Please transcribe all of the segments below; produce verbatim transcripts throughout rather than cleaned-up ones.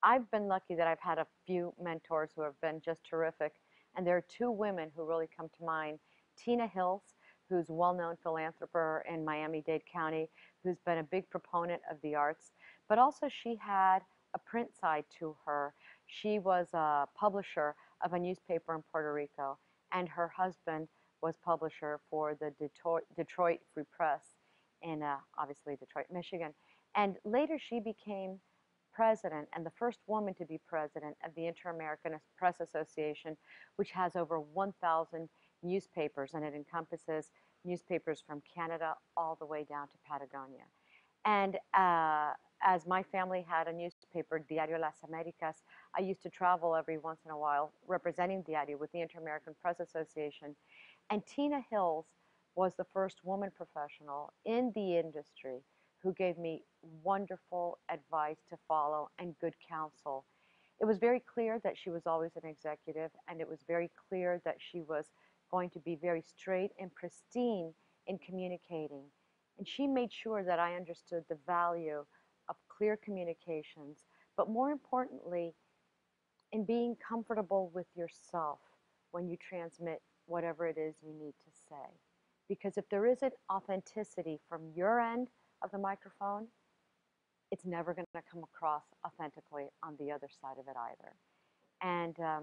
I've been lucky that I've had a few mentors who have been just terrific. And there are two women who really come to mind. Tina Hills, who's a well-known philanthropist in Miami-Dade County, who's been a big proponent of the arts. But also she had a print side to her. She was a publisher of a newspaper in Puerto Rico, and her husband was publisher for the Detroit, Detroit Free Press in uh, obviously Detroit, Michigan. And later she became president and the first woman to be president of the Inter-American Press Association, which has over one thousand newspapers, and it encompasses newspapers from Canada all the way down to Patagonia. And uh, as my family had a newspaper, Diario Las Americas, I used to travel every once in a while representing Diario with the Inter-American Press Association. And Tina Hills was the first woman professional in the industry who gave me wonderful advice to follow and good counsel. It was very clear that she was always an executive, and it was very clear that she was going to be very straight and pristine in communicating. And she made sure that I understood the value of clear communications, but more importantly, in being comfortable with yourself when you transmit whatever it is you need to say. Because if there isn't authenticity from your end of the microphone, it's never going to come across authentically on the other side of it either. And um,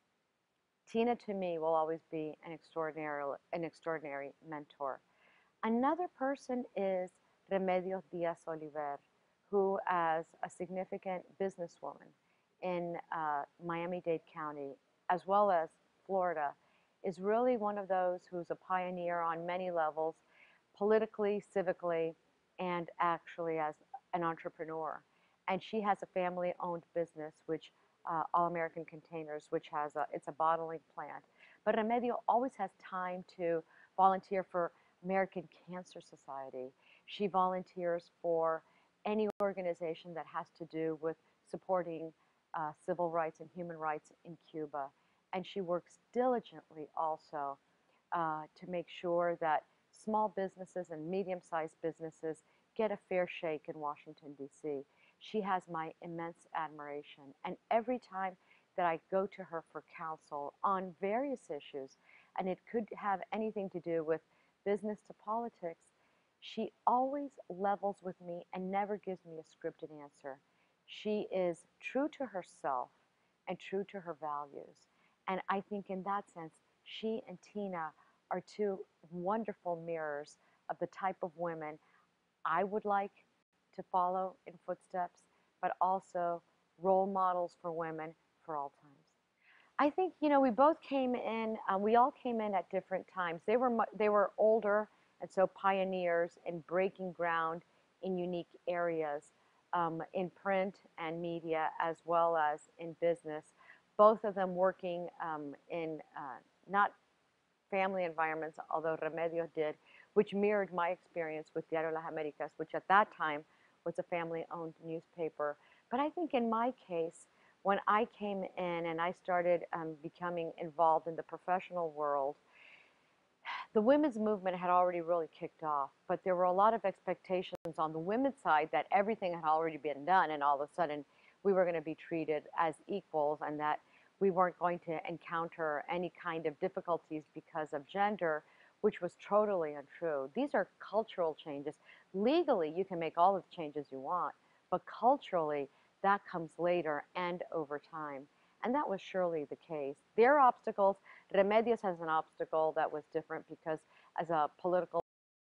Tina, to me, will always be an extraordinary, an extraordinary mentor. Another person is Remedios Diaz-Oliver, who, as a significant businesswoman in uh, Miami-Dade County, as well as Florida, is really one of those who's a pioneer on many levels, politically, civically, and actually as an entrepreneur. And she has a family-owned business, which uh, All American Containers, which has a, it's a bottling plant. But Remedio always has time to volunteer for American Cancer Society. She volunteers for any organization that has to do with supporting uh, civil rights and human rights in Cuba. And she works diligently also uh, to make sure that small businesses and medium-sized businesses get a fair shake in Washington, D C. She has my immense admiration. And every time that I go to her for counsel on various issues, and it could have anything to do with business to politics, she always levels with me and never gives me a scripted answer. She is true to herself and true to her values. And I think in that sense, she and Tina are two wonderful mirrors of the type of women I would like to follow in footsteps, but also role models for women for all times. I think, you know, we both came in, um, we all came in at different times. They were, they were older, and so pioneers in breaking ground in unique areas, um, in print and media, as well as in business. Both of them working um, in uh, not family environments, although Remedio did, which mirrored my experience with Diario Las Americas, which at that time was a family-owned newspaper. But I think in my case, when I came in and I started um, becoming involved in the professional world, the women's movement had already really kicked off, but there were a lot of expectations on the women's side that everything had already been done, and all of a sudden we were going to be treated as equals, and that we weren't going to encounter any kind of difficulties because of gender, which was totally untrue. These are cultural changes. Legally, you can make all of the changes you want, but culturally, that comes later and over time. And that was surely the case. There are obstacles. Remedios has an obstacle that was different because as a political